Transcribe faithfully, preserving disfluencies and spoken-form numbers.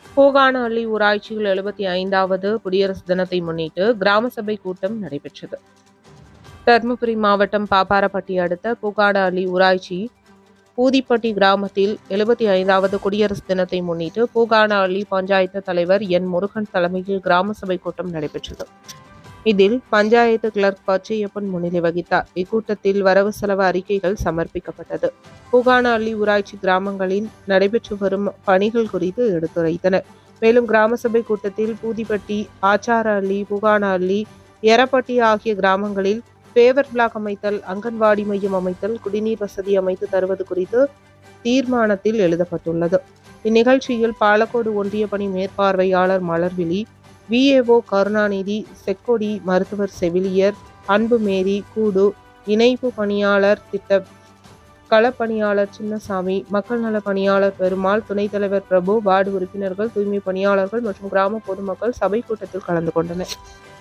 பூகானஹள்ளி ஊராட்சியில் எழுபத்தி ஐந்தாவது குடியரசு தினத்தை முன்னிட்டு கிராம சபை கூட்டம் நடைபெற்றது. தருமபுரி மாவட்டம் பாப்பாரப்பட்டி அடுத்த பூகானஹள்ளி ஊராட்சி பூதிப்பட்டி கிராமத்தில் எழுபத்தி ஐந்தாவது குடியரசு தினத்தை முன்னிட்டு பூகானஹள்ளி பஞ்சாயத்து தலைவர் என் முருகன் தலைமையில் கிராம சபை கூட்டம் நடைபெற்றது. இதில் பஞ்சாயத்து கிளர்க் பச்சையப்பன் முன்னிலை வகித்தார். இக்கூட்டத்தில் வரவு செலவு அறிக்கைகள் சமர்ப்பிக்கப்பட்டது. பூகானஹள்ளி ஊராட்சி கிராமங்களில் நடைபெற்று வரும் பணிகள் குறித்து எடுத்துரைத்தனர். மேலும் கிராம சபை கூட்டத்தில் பூதிப்பட்டி, ஆச்சாரஹள்ளி, பூகானஹள்ளி, எரப்பட்டி ஆகிய கிராமங்களில் பேவர் பிளாக் அமைத்தல், அங்கன்வாடி மையம் அமைத்தல், குடிநீர் வசதி அமைத்து தருவது குறித்து தீர்மானத்தில் எழுதப்பட்டுள்ளது. இந்நிகழ்ச்சியில் பாலக்கோடு ஒன்றிய பணி மேற்பார்வையாளர் மலர்விழி, விஏஓ கருணாநிதி, செக்கொடி, மருத்துவர் செவிலியர் அன்புமேரி, கூடு, இணைப்பு பணியாளர் திட்ட களப்பணியாளர் சின்னசாமி, மக்கள் நல பணியாளர் பெருமாள், துணைத் தலைவர் பிரபு, வார்டு உறுப்பினர்கள், தூய்மை பணியாளர்கள் மற்றும் கிராம பொதுமக்கள் சபை கூட்டத்தில் கலந்து கொண்டனர்.